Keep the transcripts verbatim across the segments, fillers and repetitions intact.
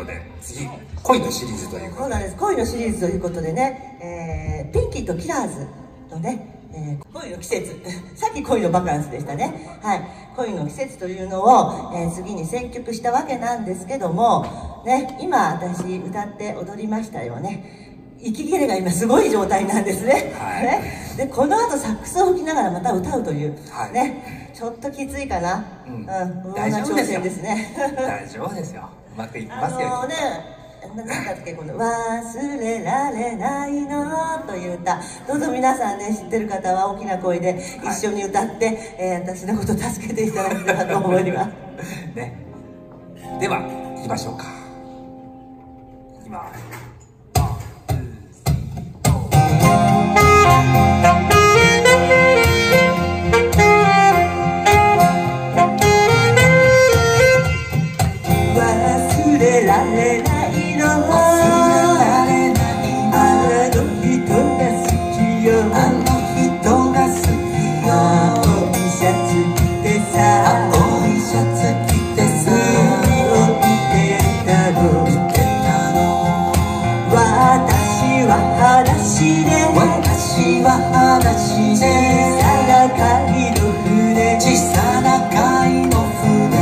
で次恋のシリーズということで、 そうなんです。恋のシリーズということでね、えー、ピンキーとキラーズのね、えー、恋の季節さっき恋のバカンスでしたね。はい、恋の季節というのを、えー、次に選曲したわけなんですけどもね、今私歌って踊りましたよね。息切れが今すごい状態なんですね。はい、ね、でこの後サックスを吹きながらまた歌うという、はい、ね、ちょっときついかな。うん、うん、不安な挑戦ですね。 大丈夫ですよ。うまくいきますよ。 あのね、何だっけ、この「忘れられないの」という歌、どうぞ皆さんね、知ってる方は大きな声で一緒に歌って、はい、えー、私のこと助けていただけたらと思います。 ね、では行きましょうか。いきます。 忘れられないの、忘れられないの、あの人が好きよ、あの人が好きよ、青いシャツ着てさ、青いシャツ着てさ、海を見てたの、見てたの、私は裸足で、私は裸足で、小さな貝の船、小さな貝の船、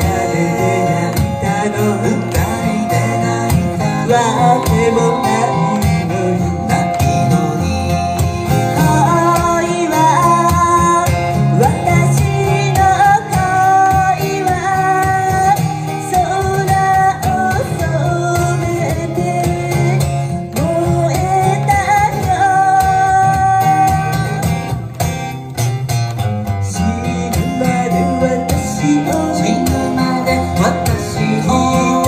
わけもないのに、ないのに、恋は私の恋は空を染めて燃えたよ、死ぬまで私を、死ぬまで私を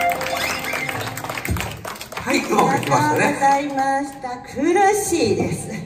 ありがとうございました。苦しいです。